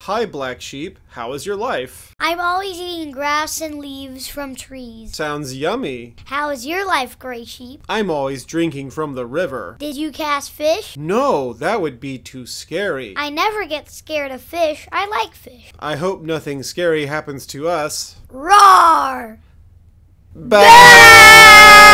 Hi, Black Sheep. How is your life? I'm always eating grass and leaves from trees. Sounds yummy. How is your life, Gray Sheep? I'm always drinking from the river. Did you cast fish? No, that would be too scary. I never get scared of fish. I like fish. I hope nothing scary happens to us. Roar! Bah!